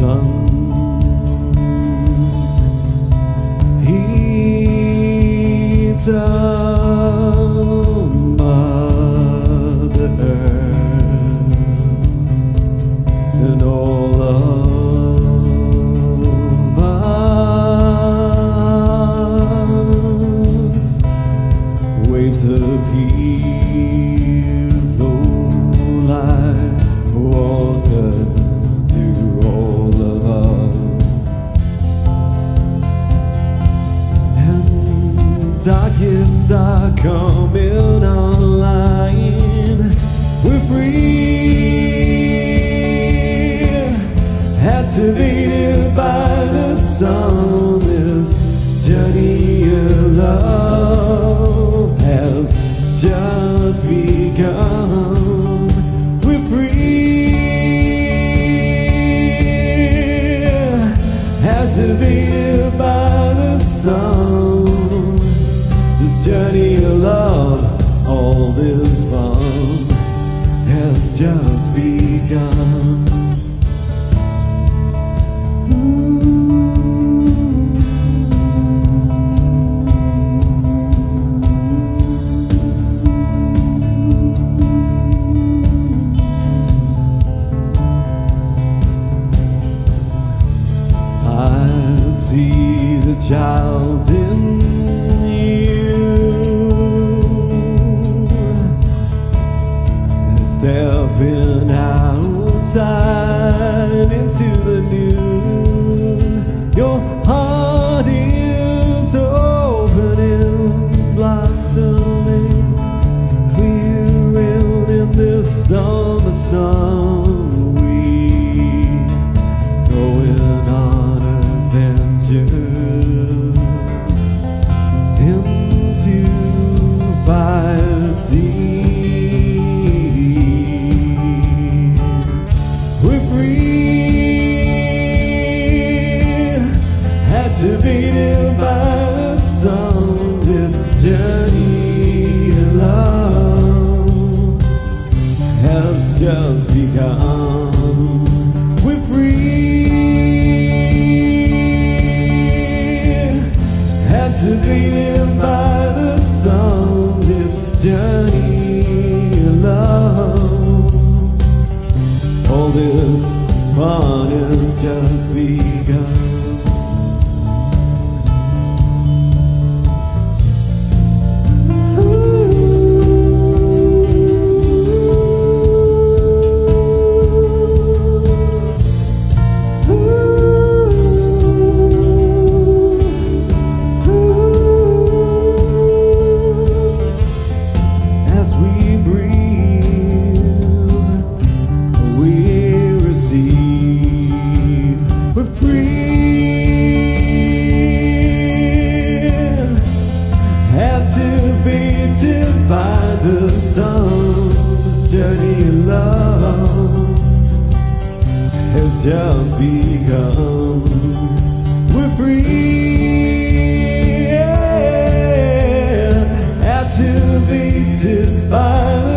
sun. Heats up Mother Earth and all of us. Waves of heat flow like water to all of us. Dockets are coming online. We're free, activated by the sun. This journey of love has just begun. We're free, activated by the sun. This journey of love, all this fun has just begun. I see the child in stepping outside into the noon. Your heart is open and blossoming, clearing in this summer sun. We going on adventures into 5D. Activated by the sun, this journey of love has just begun. We're free, activated by the sun, this journey of love. All this fun has just begun. Activated by the sun, this journey of love has just begun. We're free, activated by the